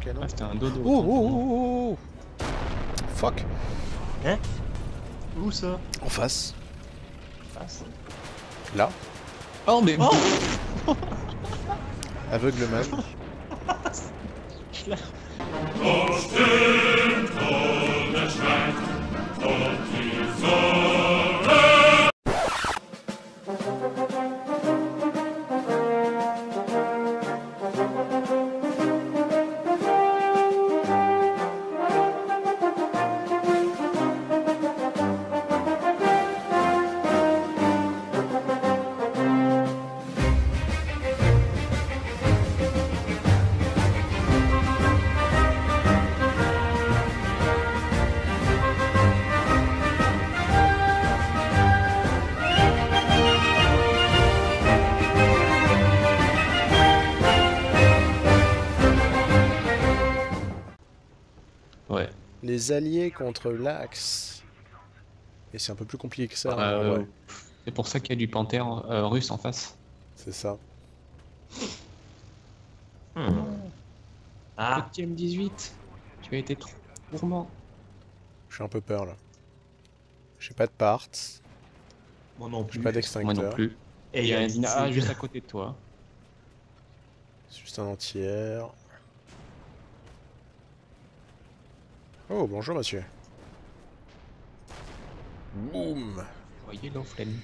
canon. Ah, c'était un dodo. Oh, oh, oh, oh, oh. Fuck. Hein? Où ça? En face. Face. Là. Oh, mais. Oh! Aveugle man. Ouais. Les alliés contre l'Axe. Et c'est un peu plus compliqué que ça. En vrai. C'est pour ça qu'il y a du panthère russe en face. C'est ça. Ah! Petit M18, tu as été trop gourmand. J'ai un peu peur là. J'ai pas de parts. Moi non J'ai plus. pas Moi non d'extincteur. plus. Et Il y a un Zina Zina juste à côté de toi. C'est juste un entière. Oh, bonjour monsieur. Boum. Vous voyez l'Oflen.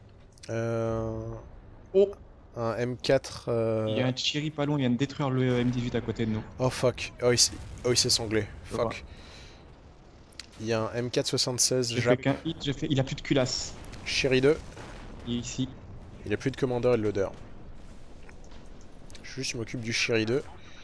Oh, un M4. Il y a un Chiri pas loin, il vient de détruire le M18 à côté de nous. Oh fuck. Oh, il s'est sanglé. Je vois. Fuck. Il y a un M476 J'ai fait Jap. qu'un hit, il a plus de culasse. Chéri 2. Il est ici. Il a plus de commandeur et de loader. Je m'occupe du Chéri 2.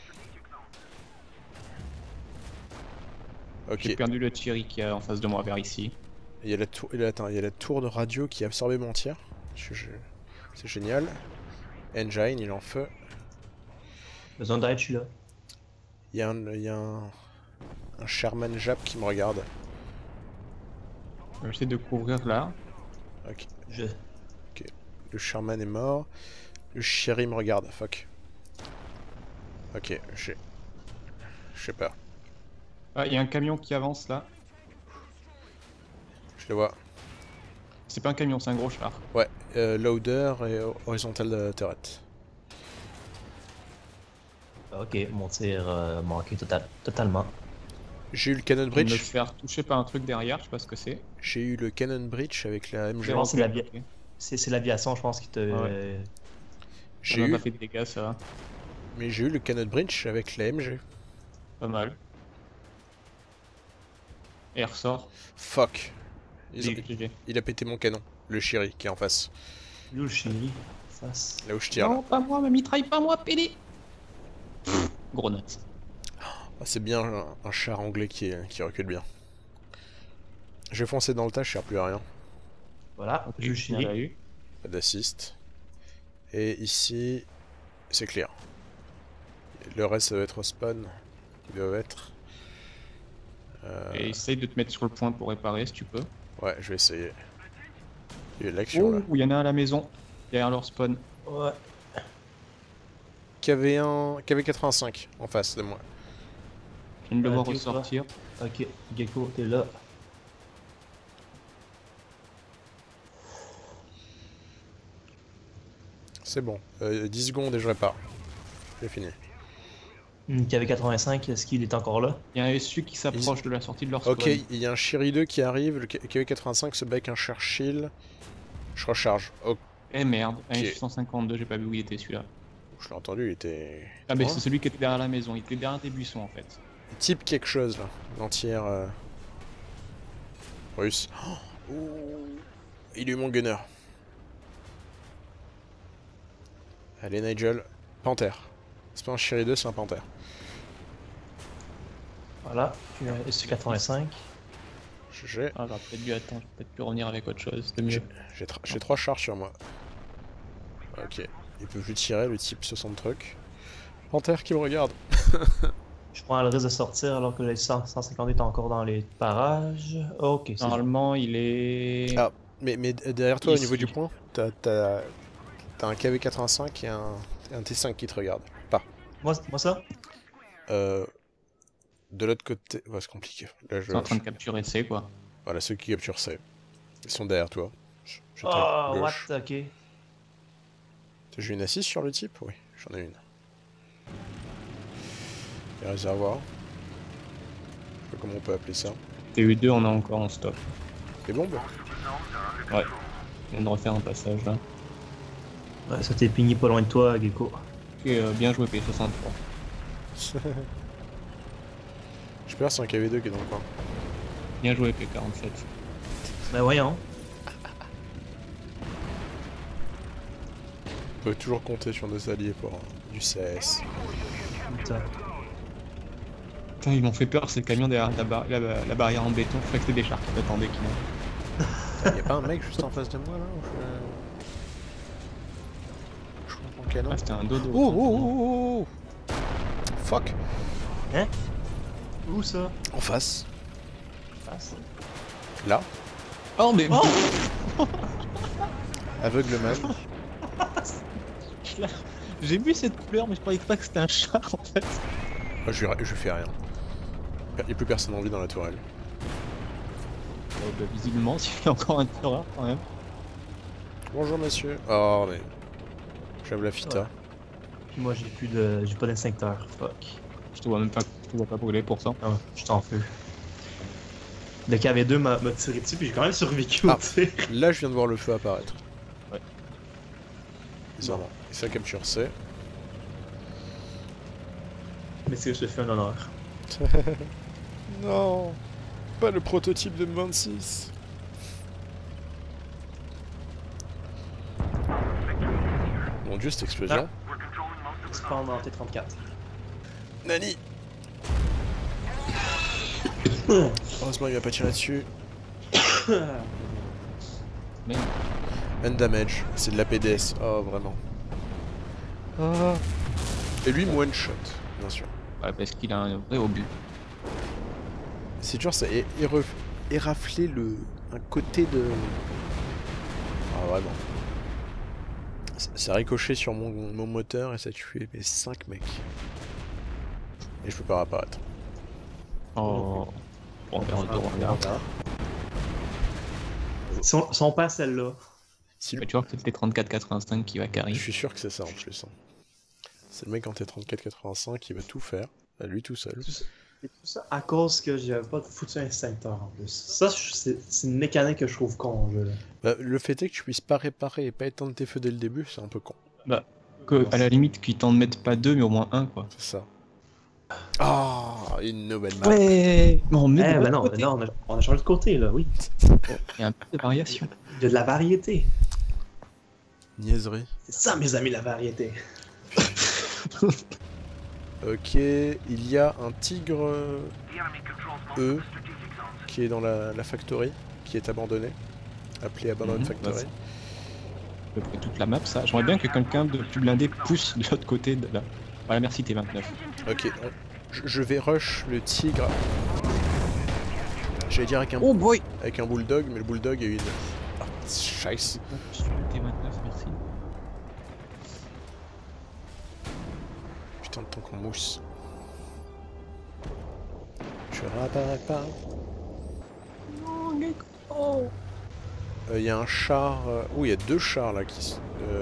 Ok. J'ai perdu le Chiri qui est en face de moi vers ici. Il y a la tour, attends, il y a la tour de radio qui a absorbé mon tir. C'est génial. Engine, il est en feu. Besoin d'aide, je suis là. Il y a un Sherman Jap qui me regarde. J'essaie de couvrir là. Ok. Je. Le Sherman est mort. Le Chéri me regarde. Fuck. Ok, j'ai peur. Ah, il y a un camion qui avance là. Je le vois. C'est pas un camion, c'est un gros char. Ouais, loader et horizontal turret. Ok, mon tir manqué totalement. J'ai eu le cannon Je vais me bridge. faire toucher par un truc derrière, je sais pas ce que c'est. J'ai eu le cannon bridge avec la MG. Non, c'est Ok, l'avion. ok. C'est l'aviation, je pense, qui te. Ouais. J'ai Ça m'a eu, pas fait de dégâts, ça va. mais j'ai eu le cannon bridge avec la MG. Pas mal. Et il ressort. Fuck. GG. Il a pété mon canon. Le Chéri qui est en face. Yo, chérie. Face. Là où je tire là. Non, pas moi, me mitraille pas moi, PD. Gros note. Ah, c'est bien un char anglais qui recule bien. Je vais foncer dans le tas, je sers plus à rien. Voilà, Ok, je il chérie. l'a eu. Pas d'assist. Et ici, c'est clair. Le reste, ça doit être au spawn. Ils doivent être. Et essaye de te mettre sur le point pour réparer si tu peux. Ouais, je vais essayer. Il y a de l'action là. Oh, il y en a un à la maison, derrière leur spawn. Ouais. KV85 en face de moi. Je viens de le voir Ok, ressortir. Ok, Gecko, t'es là. C'est bon. 10 secondes et je répare. J'ai fini. KV85, est-ce qu'il est encore là? Il y a un SU qui s'approche de la sortie de leur spawn. Ok, il y a un Chéri 2 qui arrive. Le KV85 se bat avec un Churchill. Je recharge. Ok, Eh merde, un SU-152, j'ai pas vu où il était celui-là. je l'ai entendu, il était. Ah mais loin. c'est celui qui était derrière la maison, il était derrière des buissons en fait. Type quelque chose là. L'entière. Russe. Oh, il est mon gunner. Allez Nigel. Panthère. C'est pas un Chéri 2, c'est un Panthère. Voilà, puis un SU85. J'ai Ah j'aurais peut-être dû attendre, peut-être pu revenir avec autre chose, c'était mieux. j'ai 3 chars sur moi. Ok. Il peut plus tirer, le type 60 trucs. Panthère qui me regarde. Je prends le risque de sortir alors que le 150 est encore dans les parages. Ok, c'est bon. Normalement il est... Ah, mais derrière toi, au Ici. niveau du point, t'as un KV85 et un T5 qui te regarde. Pas. Moi ça? de l'autre côté... Ouais, c'est compliqué. Là, Ils sont en train de capturer C, quoi. Voilà, ceux qui capturent C. Ils sont derrière toi. Oh, what? Ok. J'ai une assise sur le type? Oui, j'en ai une. Les réservoirs. Je sais pas comment on peut appeler ça. TU2, on a encore en stop. Les bombes? Ouais. On vient de refaire un passage là. Ouais, ça t'est pigné pas loin de toi, Gecko. Ok, bien joué P63. Je perds, c'est un KV2 qui est dans le coin. Bien joué P47. Ben voyons. On peut toujours compter sur nos alliés pour du CS. Putain. Putain, ils m'ont fait peur ces camions derrière la barrière en béton. Je crois que c'était des chars qui m'attendaient qui m'ont. Y'a pas un mec juste en face de moi là je comprends canon. Ah, c'était un dodo. Oh. Fuck. Hein? Où ça? En face. Face. Là. Oh mais... Oh! Aveugleman. J'ai vu cette couleur mais je croyais pas que c'était un chat en fait. Je fais rien. Y'a plus personne en vie dans la tourelle. Bah, visiblement, s'il y a encore un tireur quand même. Bonjour monsieur. Oh mais... J'aime la fita. Ouais. Puis moi j'ai pas d'instincteur. Fuck. Je te vois même pas, je te vois pas brûler pour ça. Ah, je t'en feu. Le KV2 m'a tiré dessus puis j'ai quand même survécu au tir. Là je viens de voir le feu apparaître. Ouais. Bizarrement. Et ça capture C. Mais c'est que je te fais un honneur. Non. Pas le prototype de M26. Mon dieu, cette explosion. Spawn en T34. Nani. Heureusement, il va pas tirer dessus. Merde. End damage, c'est de la PDS. Oh, vraiment. Ah. Et lui, one shot, bien sûr. Ouais, parce qu'il a un vrai obus. C'est toujours ça, érafler un côté de... Ah, vraiment. Ça ricochait sur mon moteur et ça tuait mes 5 mecs. Et je peux pas réapparaître. Oh. Bon, regarde. Si on passe celle-là. Si tu vois que c'est le T3485 qui va carry. Je suis sûr que c'est ça en plus. C'est le mec en T3485 qui va tout faire, à lui tout seul. Et tout ça à cause que j'avais pas foutu un instincteur en plus. Ça, c'est une mécanique que je trouve con en jeu. Bah, le fait est que tu puisses pas réparer et pas éteindre tes feux dès le début, c'est un peu con. Bah, que, à la limite qu'ils t'en mettent pas 2 mais au moins 1 quoi. C'est ça. Ah, une nouvelle map. Ouais. Non, mais bah non, on a changé de côté là, oui. Il y a un peu de variation. Il y a de la variété. Niaiserie. C'est ça mes amis, la variété. Ok, il y a un tigre E qui est dans la factory, qui est abandonné, appelé Abandoned Factory. À peu près toute la map, ça. J'aimerais bien que quelqu'un de plus blindé pousse de l'autre côté de là. Voilà, merci T29. Ok, je vais rush le tigre. J'allais dire avec un, avec un bulldog, mais le bulldog a une... Ah, scheiße. T29, merci. Putain de temps qu'on mousse. Je réapparais pas. Non, Gecko. Il y a un char... il y a 2 chars là qui...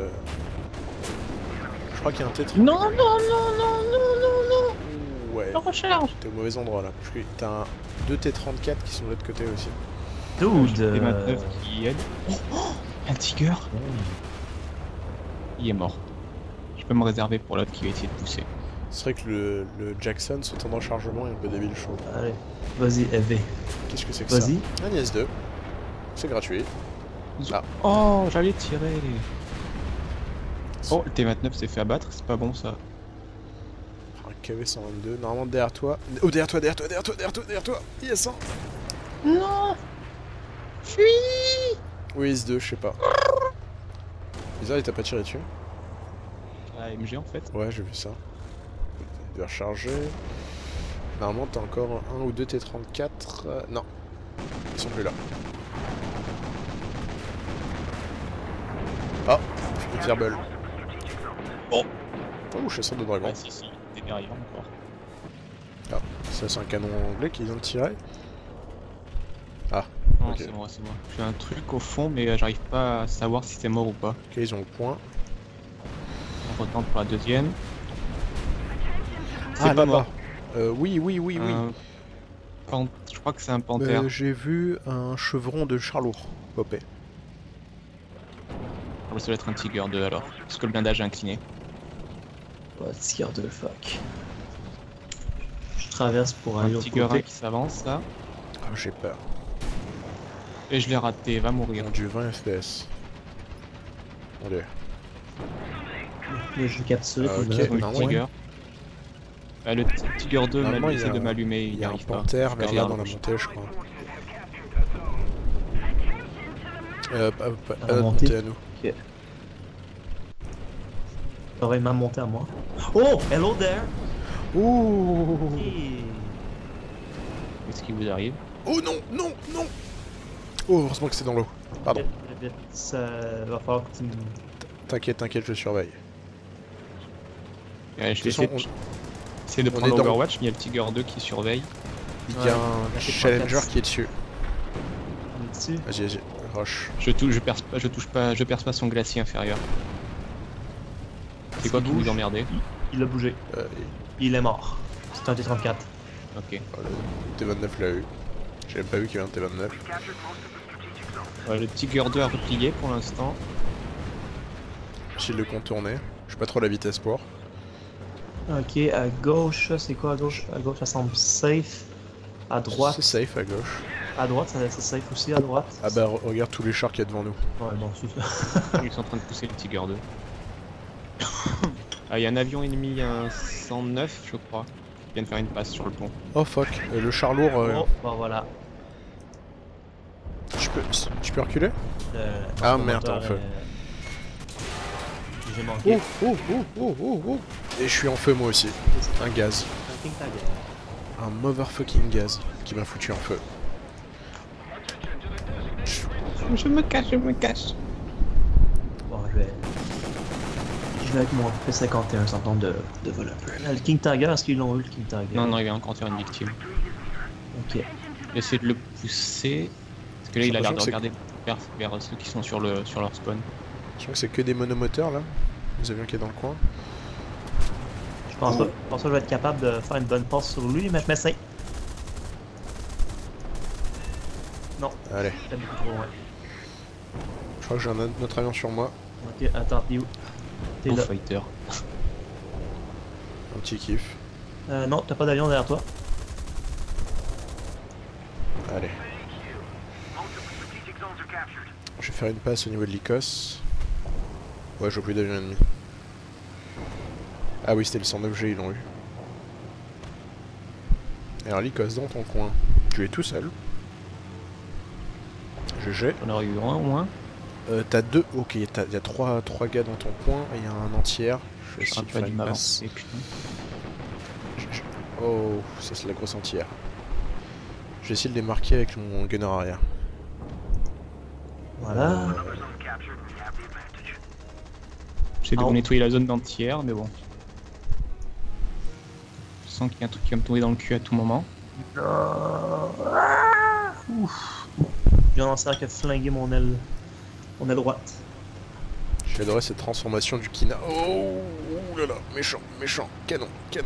Je crois qu'il y a un T30. Non. Ouais. La recharge. T'es au mauvais endroit là. Parce que t'as 2 T34 qui sont de l'autre côté aussi. Dude. T29 qui aide. Oh, un tiger. Il est mort. Je peux me réserver pour l'autre qui va essayer de pousser. C'est vrai que le Jackson, son temps de rechargement est un peu débile chaud. Allez, vas-y, EV. Qu'est-ce que c'est que ça? Vas-y. Un IS-2. C'est gratuit. Ah. Oh, j'allais tirer. Oh, le T29 s'est fait abattre, c'est pas bon ça. Un KV-122, normalement derrière toi. Oh, derrière toi. Yes, hein. Non. Fuis. Oui, IS-2, je sais pas. Bizarre, il t'a pas tiré dessus? La MG en fait. Ouais, j'ai vu ça. Il doit recharger. Normalement, t'as encore un ou 2 T34. Non. Ils sont plus là. Ah, Fireball. Oh, chasseur de dragon. Ouais, si, t'es derrière encore. Ah, Ça, c'est un canon anglais qu'ils ont tiré. Ah, Non, ok. c'est moi, c'est moi. J'ai un truc au fond, mais j'arrive pas à savoir si c'est mort ou pas. Ok, ils ont le point. On retente pour la deuxième. Ah, pas là-bas. mort. Oui. Je crois que c'est un panthère. J'ai vu un chevron de charlour popper. Ça doit être un Tiger 2 alors, parce que le blindage est incliné. Oh, Tiger 2, fuck. Je traverse pour aller Un de l'autre Tiger 1 côté. qui s'avance là. Ah, j'ai peur. Et je l'ai raté, va mourir. Mon dieu, 20 FPS. Mon dieu. Le jeu capturé, Ah, puis ok. il me reste Le un non, point. Tiger. Le Tiger 2 Normalement, m'a il y a essaie de un- m'allumer, il Il n'y y a un arrive pas. panthère vers là dans la gauche. montée, je crois. Pas À la notre montée. montée à nous. Ok. T'aurais ma montée à moi. Oh, hello there! Ouh. Qu'est-ce qui vous arrive? Oh non, non, non. Oh, heureusement que c'est dans l'eau. Pardon. Vite, ça va falloir que tu me... T'inquiète, je surveille. Je vais De toute façon, essayer de on prendre est dans- l'Overwatch, mais il y a le Tiger 2 qui surveille. il y a Ouais, un là, c'est challenger 3-4. qui est dessus. On est dessus. Vas-y, rush. Je perce pas son glacier inférieur. C'est quoi qui bouge. vous emmerdez? Il a bougé. Euh, Il est mort. C'est un T-34. Ok. le T29 l'a eu. J'ai même pas vu qu'il y avait un T29. Le Tiger 2 a replié pour l'instant. J'essaie de le contourner. Je pas trop la vitesse pour. Ok, à gauche, c'est quoi à gauche? À gauche, ça semble safe. À droite, C'est safe à gauche. c'est safe aussi, à droite. Ah bah regarde tous les chars qu'il y a devant nous. Ouais, bon, c'est ça. Ils sont en train de pousser le Tiger 2. Ah, il y a un avion ennemi, un 109, je crois, qui vient de faire une passe sur le pont. Oh fuck, le char lourd, Oh, bah voilà. je peux reculer? Le- Ah, le merde, moteur, en feu. J'ai manqué. Oh. Et je suis en feu moi aussi. Un gaz. Un King Tiger. Un motherfucking gaz qui m'a foutu en feu. Je me cache. Bon, je vais avec mon P51 sans nombre de voleurs. Le King Tiger, est-ce qu'ils l'ont eu, le King Tiger? Non, il va encore faire une victime. Ok. J'essaie de le pousser, parce que là il a l'air de J'ai regarder vers ceux qui sont sur leur spawn. Je crois que c'est que des monomoteurs là. Les avions qui est dans le coin. Je pense pas que je vais être capable de faire une bonne passe sur lui, mais je m'essaye. Non, Allez, c'est beaucoup trop loin. je crois que j'ai un autre avion sur moi. Ok, attends, t'es où? T'es là. Fighter. Un petit kiff. Non, t'as pas d'avion derrière toi. Allez. Je vais faire une passe au niveau de l'ICOS. Ouais, je vois plus d'avion ennemi. Ah oui, c'était le 109G, ils l'ont eu. Alors l'ICOS dans ton coin. Tu es tout seul. GG. On aurait eu un au moins. T'as deux. Ok, il y a trois gars dans ton coin et il y a un entière. Je vais Je essayer de pas faire dû une passe. m'avancer, putain. Oh, ça c'est la grosse entière. Je vais essayer de les marquer avec mon gunner arrière. Voilà. J'essaie de Ah, nettoyer la zone d'entière, mais bon. Je sens qu'il y a un truc qui va me tomber dans le cul à tout moment. Ouf. J'ai un lanceur qui a flingué mon aile droite. J'ai adoré cette transformation du Kina. Oh là là, méchant, canon.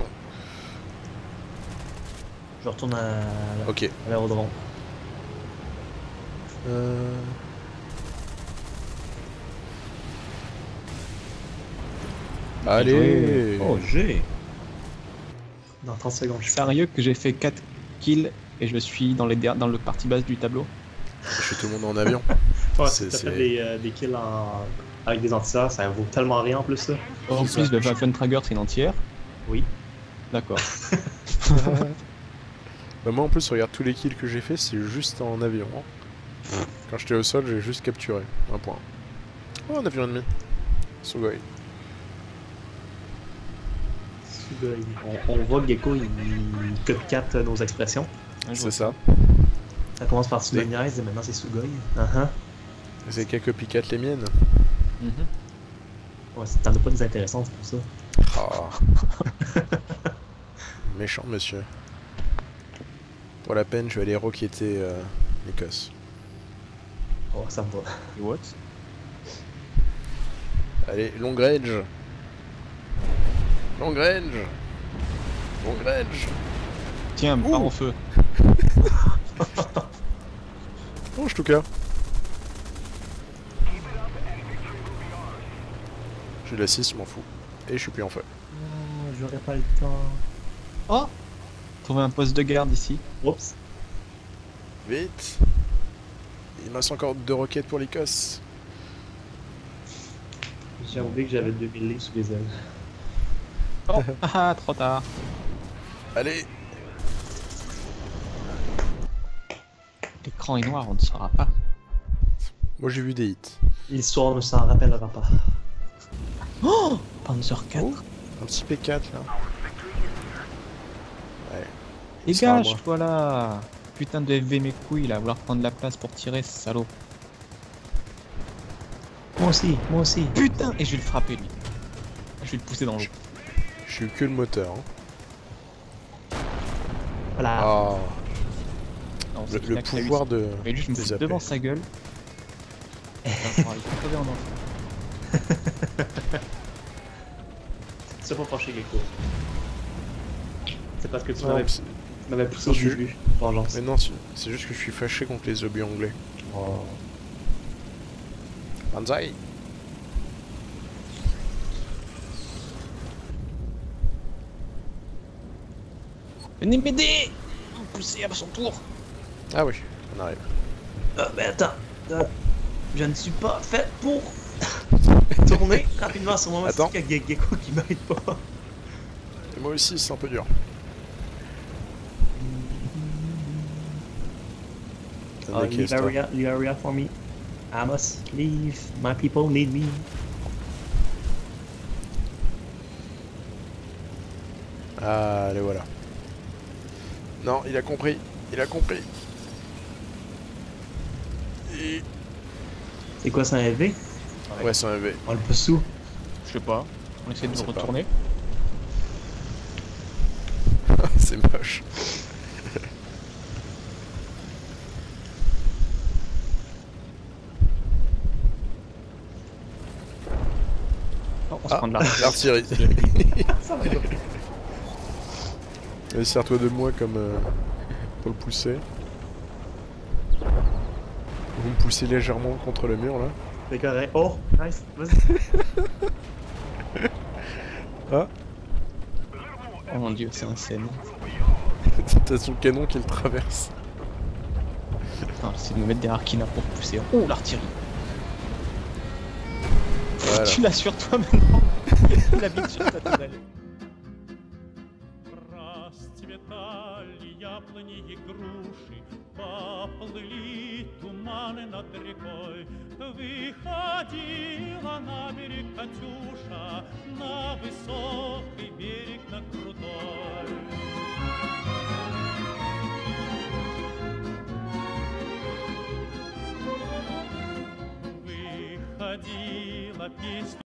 Je retourne à Ok. l'aérodrome. Allez. Oh, j'ai. Dans 30 secondes, je suis Sérieux que j'ai fait 4 kills et je suis dans le partie basse du tableau. Je suis tout le monde en avion. Ouais, C'est- si t'as c'est- fait des kills avec des antiseurs, ça vaut tellement rien en plus ça. En plus, le Waffen Trager c'est une entière. Oui. D'accord. Bah moi en plus, regarde tous les kills que j'ai fait, c'est juste en avion. Hein. Quand j'étais au sol, j'ai juste capturé. Un point. Oh, un avion ennemi. Sugoi. On voit que Gecko il copycat nos expressions. C'est ça. Ça commence par Sugoniaise et maintenant c'est Sugoi. C'est qu'à copycat les miennes. Ouais, t'en as pas des intéressantes pour ça. Ah. Méchant monsieur. Pour la peine, je vais aller roqueter l'Écosse. Oh, ça me va. Et what? Allez, long range. Long range. Long range. Tiens, pars en feu. Oh, je tout cas. J'ai la 6, je m'en fous. Et je suis plus en feu. Oh, j'aurais pas le temps. Oh! Trouver un poste de garde ici. Oups. Vite. Il me reste encore 2 roquettes pour l'Écosse. J'ai oublié que j'avais 2000 livres sous les ailes. Oh! Ah, trop tard. Allez. L'écran est noir, on ne saura pas. Moi j'ai vu des hits. L'histoire ne s'en rappellera pas. Oh! Panzer 4. Oh, un petit P4 là. Ouais. Dégage, toi là! Putain de FV mes couilles là, vouloir prendre la place pour tirer, ce salaud. Moi aussi, moi aussi. Putain! Et je vais le frapper lui. Je vais le pousser dans l'eau. Je suis que le moteur. Hein. Voilà. Ah. Non, Le c'est Kinax qui a eu pouvoir ça. de. Mais juste je me des fous AP. devant sa gueule. Putain, il faut crever en enfer. C'est pas fâché, Gecko. C'est parce que tu Non, m'avais poussé au Je- début. Vengeance. mais non, c'est juste que je suis fâché contre les obus anglais. Oh. Banzai. Venez m'aider! Pousser à son tour! Ah oui, on arrive. Mais attends. Je ne suis pas fait pour tourner rapidement à ce moment. Attends. C'est qu'il y a Gecko qui m'aide pas. Et moi aussi, c'est un peu dur. Leave area for me. I must leave. My people need me. Ah, les voilà. Non, il a compris. Il a compris. Et... C'est quoi, c'est un LV? Ouais, c'est un V. On le pousse sous. Je sais pas. On essaie de Je le sais pas. retourner. C'est moche. Oh, on se Ah, prend de l'artillerie. Ça va. Allez, sers-toi de moi comme pour le pousser. Vous me poussez légèrement contre le mur là. C'est correct. Oh, nice. Vas-y. Ah, Oh mon dieu, c'est un scène. t'as son canon qui le traverse. Attends, j'essaie de me mettre derrière Kina pour pousser. Oh, l'artillerie! Voilà. Tu l'as sur toi maintenant! Tu l'as vite sur ta tourelle. Расцветали яблони и груши, поплыли туманы над рекой. Выходила на берег Катюша, на высокий берег, на крутой. Выходила песня.